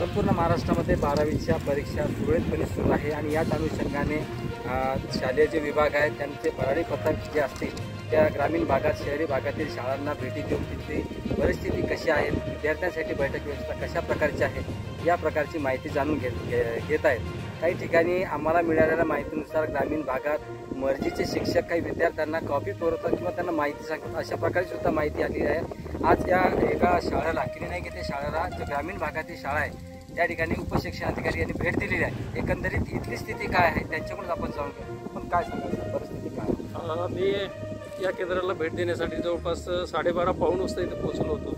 संपूर्ण महाराष्ट्रामध्ये 12वीच्या परीक्षा सुरळीतपणे सुरू आहे आणि याच अनुषंगाने शालेय जे विभाग आहेत त्यांचे भरारी पथक जे असतील त्या ग्रामीण भागात शहरी भागातील शाळांना भेटी देऊन तिथली परिस्थिती कशी आहे, विद्यार्थ्यांसाठी बैठक व्यवस्था कशा प्रकारची आहे या प्रकारची माहिती जाणून घेत आहेत। काही ठिकाणी आम्हाला मिळालेल्या माहितीनुसार ग्रामीण भागात मर्जीचे शिक्षक काही विद्यार्थ्यांना कॉपी पुरवतात किंवा त्यांना माहिती सांगतात, अशा प्रकारची सुद्धा माहिती आली आहे। आज या एका शाळेला किनीनाईक येथे शाळेला जो ग्रामीण भागातील शाळा आहे त्या ठिकाणी उपशिक्षणाधिकारी यांनी भेट दिलेली आहे। एकंदरीत इथली स्थिती काय आहे त्यांच्याकडून आपण जाणून घेऊ। पण काय सांगायचं, परिस्थिती काय? मी या केंद्राला भेट देण्यासाठी जवळपास 12:30 पाऊण वाजता इथे पोहोचलो होतो।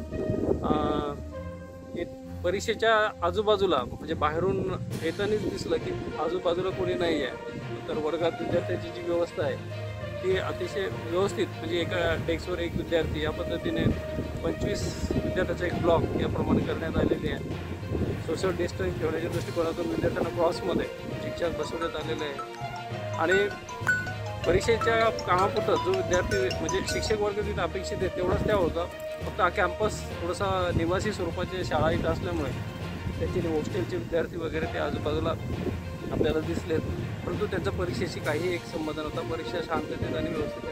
परीक्षेच्या आजूबाजूला म्हणजे बाहेरून येतानाच दिसलं की आजूबाजूला कोणी नाही आहे, तर वर्गात विद्यार्थ्याची जी व्यवस्था आहे ती अतिशय व्यवस्थित म्हणजे एका डेस्कवर एक विद्यार्थी या पद्धतीने 25 विद्यार्थ्याचा एक ब्लॉक याप्रमाणे करण्यात आलेली आहे। सोशल डिस्टन्स ठेवण्याच्या दृष्टिकोनातून विद्यार्थ्यांना क्रॉसमध्ये शिक्षक बसवण्यात आलेले आहे आणि परीक्षेच्या कामापुरतं जो विद्यार्थी म्हणजे शिक्षक वर्ग तिथे अपेक्षित आहे तेवढंच त्या होतं। फक्त हा कॅम्पस थोडासा निवासी स्वरूपाची शाळा इथं असल्यामुळे त्याचे हॉस्टेलचे विद्यार्थी वगैरे ते आजूबाजूला आपल्याला दिसलेत, परंतु त्यांचा परीक्षेशी काही एक संबंध नव्हता। परीक्षा शांततेत आणि व्यवस्थित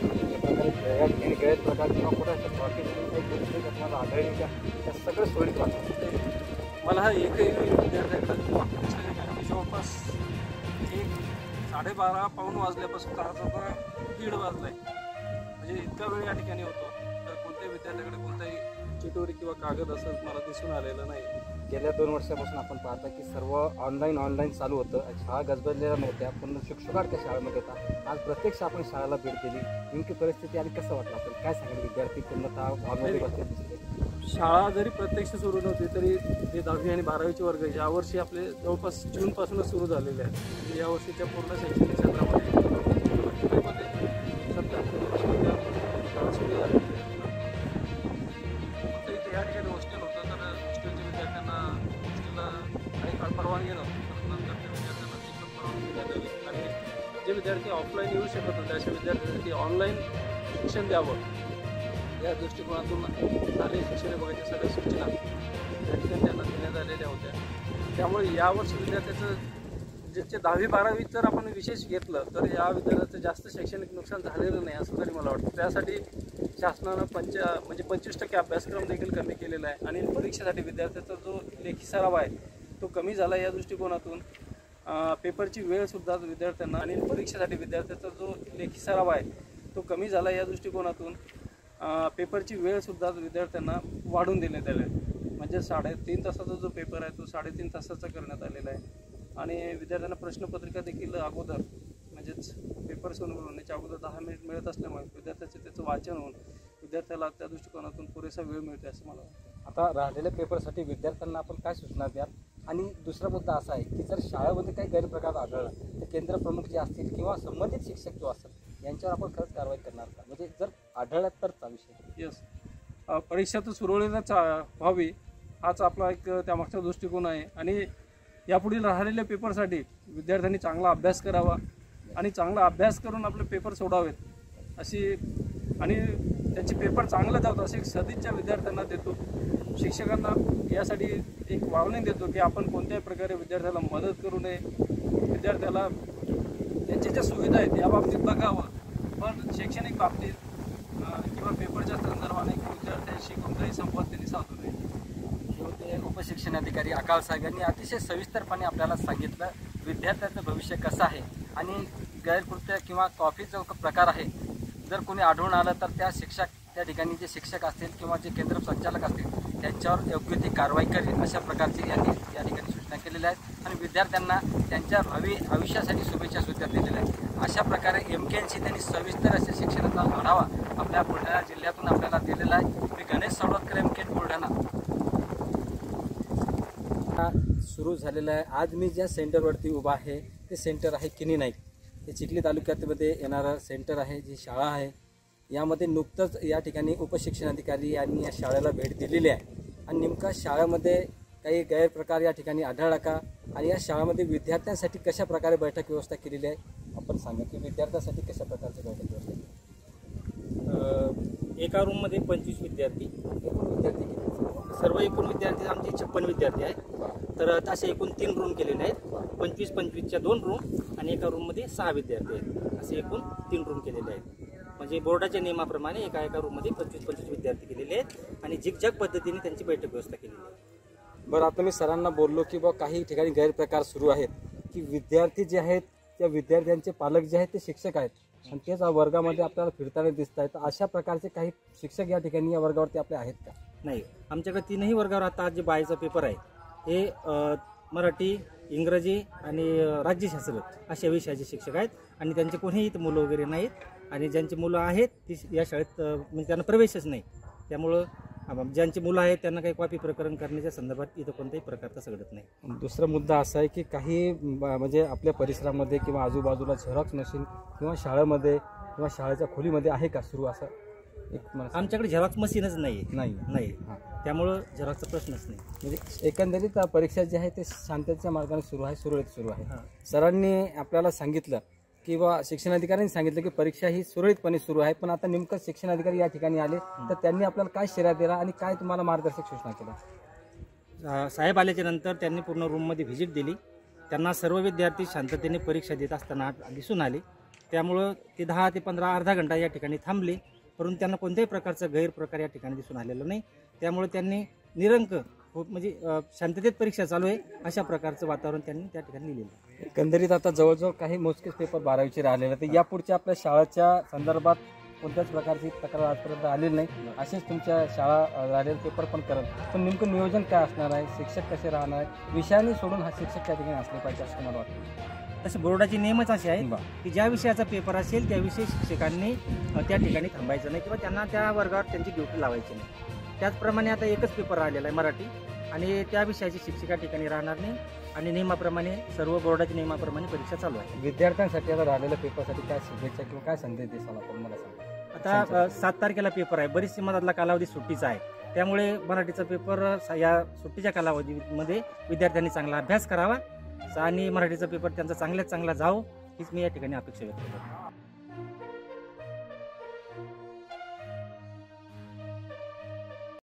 सगळं सोयीत मला हा एकही विद्यार्थ्याकडे जवळपास 12:30 पाऊण वाजल्यापासून आता 1:30 वाजला आहे, म्हणजे इतका वेळ या ठिकाणी होतो तर कोणत्याही विद्यार्थ्याकडे कोणताही चिठोरी किंवा कागद असं मला दिसून आलेलं नाही। गेल्या 2 वर्षापासून आपण पाहता की सर्व ऑनलाईन चालू होतं, शाळा गजबजलेल्या नव्हत्या, पण शिक्षकात त्या शाळेमध्ये होता। आज प्रत्यक्ष आपण शाळेला भेट दिली, नेमकी परिस्थिती आणि कसं वाटलं असेल, काय सांगेल? विद्यार्थी पूर्णतः हॉलमध्ये बसले दिसले। शाळा जरी प्रत्यक्ष सुरू नव्हती तरी जे 10वी आणि 12वीचे वर्ग यावर्षी आपले जवळपास जूनपासूनच सुरू झालेले आहेत। म्हणजे यावर्षीच्या पूर्ण शैक्षणिक क्षेत्रामध्ये शाळा सुरू झाली। फक्त इथे या ठिकाणी हॉस्टेल होतं, तर हॉस्टेलच्या विद्यार्थ्यांना हॉस्टेलला काही काळ परवानगी नव्हती, तर नंतर त्या विद्यार्थ्यांना तिकडं परवानगी देण्यात आली आणि जे विद्यार्थी ऑफलाईन येऊ शकत होते अशा विद्यार्थ्यांसाठी ऑनलाईन शिक्षण द्यावं या दृष्टिकोनातून शालेय शिक्षण विभागाच्या सगळ्या सूचना त्या ठिकाणी त्यांना देण्यात आलेल्या होत्या। त्यामुळे यावर्षी विद्यार्थ्याचं ज्याचे 10वी 12वी जर आपण विशेष घेतलं तर या विद्यार्थ्याचं जास्त शैक्षणिक नुकसान झालेलं नाही असं तरी मला वाटतं। त्यासाठी शासनानं 25% अभ्यासक्रम देखील कमी केलेला आहे आणि परीक्षेसाठी विद्यार्थ्याचा जो लेखी सराव आहे तो कमी झाला या दृष्टिकोनातून पेपरची वेळसुद्धा विद्यार्थ्यांना आणि परीक्षेसाठी विद्यार्थ्याचा जो लेखी सराव आहे तो कमी झाला या दृष्टिकोनातून पेपरची वेळसुद्धा विद्यार्थ्यांना वाढवून देण्यात आली आहे। म्हणजे 3.5 तासाचा जो पेपर आहे तो 3.5 तासाचा करण्यात आलेला आहे आणि विद्यार्थ्यांना प्रश्नपत्रिका देखील अगोदर म्हणजेच पेपर सुरू होण्याच्या अगोदर 10 मिनिट मिळत असल्यामुळे विद्यार्थ्याचं त्याचं वाचन होऊन विद्यार्थ्याला त्या दृष्टिकोनातून पुरेसा वेळ मिळतो असं मला वाटतं। आता राहिलेल्या पेपरसाठी विद्यार्थ्यांना आपण काय सूचना द्याल? आणि दुसरा मुद्दा असा आहे की जर शाळेमध्ये काही गैरप्रकार आढळला तर केंद्र प्रमुख जे असतील किंवा संबंधित शिक्षक जो असेल यांच्यावर आपण खरंच कारवाई करणार का? म्हणजे जर आढळला तरचा विषय। यस, परीक्षा तर सुरळीतच व्हावी हाच आपला एक त्यामागचा दृष्टिकोन आहे आणि यापुढील राहिलेल्या पेपरसाठी विद्यार्थ्यांनी चांगला अभ्यास करावा आणि चांगला अभ्यास करून आपले पेपर सोडावेत अशी आणि त्यांचे पेपर चांगले जावं अशी एक सदिच्छा विद्यार्थ्यांना देतो। शिक्षकांना यासाठी एक वॉर्निंग देतो की आपण कोणत्याही प्रकारे विद्यार्थ्याला मदत करू नये, विद्यार्थ्याला त्यांच्या ज्या सुविधा आहेत या बाबतीत बघावं, पण शैक्षणिक बाबतीत किंवा पेपरच्या संदर्भाने विद्यार्थ्यांशी कोणताही संवाद त्यांनी साधू नये। ते उपशिक्षणाधिकारी अकाल साहेब यांनी अतिशय सविस्तरपणे आपल्याला सांगितलं विद्यार्थ्याचं भविष्य कसं आहे आणि गैरकृत्य किंवा कॉफीचा प्रकार आहे जर कोणी आढळून आलं तर त्या ठिकाणी जे शिक्षक असतील किंवा जे केंद्र संचालक असतील त्यांच्यावर योग्य ती कारवाई करेल अशा प्रकारची यांनी या ठिकाणी सूचना केलेल्या आहेत आणि विद्यार्थ्यांना त्यांच्या भावी आयुष्यासाठी शुभेच्छा सुद्धा दिलेल्या आहेत। अशा प्रकारे MKNC त्यांनी सविस्तर असे शिक्षणाचा आढावा आपल्या बुलढाणा जिल्ह्यातून आपल्याला दिलेला आहे। मी गणेश सावळकर, MKN बुलढाणा। सुरू झालेला आहे। आज मी ज्या सेंटरवरती उभा आहे ते सेंटर आहे किनीनाईक, हे चिखली तालुक्यामध्ये येणारं सेंटर आहे, जी शाळा आहे। यामध्ये नुकतंच या ठिकाणी उपशिक्षणाधिकारी यांनी या शाळेला भेट दिलेली आहे आणि नेमका शाळेमध्ये काही गैरप्रकार या ठिकाणी आढळला का आणि या शाळेमध्ये विद्यार्थ्यांसाठी कशा प्रकारे बैठक व्यवस्था केलेली आहे आपण सांगा की विद्यार्थ्यांसाठी कशा प्रकारची बैठक व्यवस्था केली? एका रूममध्ये 25 विद्यार्थी, एकूण विद्यार्थी किती? सर्व एकूण विद्यार्थी आमचे 56 विद्यार्थी आहेत. तर असे एकूण 3 रूम केलेले आहेत. 25-25च्या 2 रूम आणि एका रूममध्ये 6 विद्यार्थी आहेत. असे एकूण 3 रूम केलेले आहेत. म्हणजे बोर्डाच्या नियमाप्रमाणे एका रूममध्ये 25-25 विद्यार्थी केलेले आहेत आणि झिगझॅग पद्धतीने त्यांची बैठक व्यवस्था केलेली आहे. बरं, आता मी सरांना बोललो की बा काही ठिकाणी गैरप्रकार सुरू आहेत की विद्यार्थी जे आहेत त्या विद्यार्थ्यांचे पालक जे आहेत ते शिक्षक आहेत आणि तेच वर्गामध्ये आपल्याला फिरताना दिसत आहेत. तर अशा प्रकारचे काही शिक्षक या ठिकाणी या वर्गावरती आपले आहेत का? नाही, आमच्याकडे 3ही वर्गावर आता जे बायचा पेपर आहे हे मराठी, इंग्रजी आणि राज्यशास्त्र अशा विषयाचे शिक्षक आहेत आणि त्यांचे कोणीही इथं मुलं वगैरे नाहीत आणि ज्यांची मुलं आहेत ती या शाळेत म्हणजे त्यांना प्रवेशच नाही. त्यामुळं ज्यांची मुलं आहेत त्यांना काही कॉपी प्रकरण करण्याच्या संदर्भात इथं कोणत्याही प्रकारचं घडत नाही. दुसरा मुद्दा असा आहे की काही म्हणजे आपल्या परिसरामध्ये किंवा आजूबाजूला झेरॉक्स मशीन किंवा शाळेमध्ये किंवा शाळेच्या खोलीमध्ये आहे का सुरू असं? आमच्याकडे झेरॉक्स मशीनच नाही. त्यामुळं झेरॉक्सचा प्रश्नच नाही. म्हणजे एकंदरीत परीक्षा जी आहे ते शांततेच्या मार्गाने सुरू आहे, सुरळीत सुरू आहे. सरांनी आपल्याला सांगितलं किंवा शिक्षणाधिकाऱ्यांनी सांगितलं की परीक्षा ही सुरळीतपणे सुरू आहे, पण आता नेमकं शिक्षणाधिकारी या ठिकाणी आले तर त्यांनी आपल्याला काय शिरा दिला आणि काय तुम्हाला मार्गदर्शक सूचना केल्या? साहेब आल्याच्या नंतर त्यांनी पूर्ण रूममध्ये व्हिजिट दिली. त्यांना सर्व विद्यार्थी शांततेने परीक्षा देत असताना दिसून आले. त्यामुळं ते 10 ते 15 अर्धा घंटा या ठिकाणी थांबले, परंतु त्यांना कोणत्याही प्रकारचा गैरप्रकार या ठिकाणी दिसून आलेला नाही. त्यामुळे त्यांनी निरंक म्हणजे शांततेत परीक्षा चालू आहे अशा प्रकारचं वातावरण त्यांनी त्या ठिकाणी लिहिलेलं. एकंदरीत आता जवळजवळ काही मोजकेच पेपर 12वीचे राहिलेले, तर यापुढच्या आपल्या शाळेच्या संदर्भात कोणत्याच प्रकारची तक्रार आजपर्यंत आलेली नाही. असेच तुमच्या शाळा राहिलेले पेपर पण करत, पण नेमकं नियोजन काय असणार आहे, शिक्षक कसे राहणार आहे, विषयाने सोडून हा शिक्षक त्या ठिकाणी असले पाहिजे असं मला वाटतं. तसे बोर्डाचे नियमच असे आहेत की ज्या विषयाचा पेपर असेल त्याविषयी शिक्षकांनी त्या ठिकाणी थांबायचं नाही किंवा त्यांना त्या वर्गावर त्यांची ड्युटी लावायची नाही. त्याचप्रमाणे आता एकच पेपर राहिलेला आहे मराठी आणि त्या विषयाची शिक्षिका ठिकाणी राहणार नाही आणि नियमाप्रमाणे सर्व बोर्डाच्या नियमाप्रमाणे परीक्षा चालू आहे. विद्यार्थ्यांसाठी आता राहिलेल्या पेपरसाठी काय शुभेच्छा किंवा काय संदेश देसाल आपण मला सांगा? आता 7 तारखेला पेपर आहे. बरीचशी मधातला कालावधी सुट्टीचा आहे. त्यामुळे मराठीचा पेपर या सुट्टीच्या कालावधीमध्ये विद्यार्थ्यांनी चांगला अभ्यास करावा आणि मराठीचा पेपर त्यांचा चांगल्यात चांगला जावो हीच मी या ठिकाणी अपेक्षा व्यक्त करतो.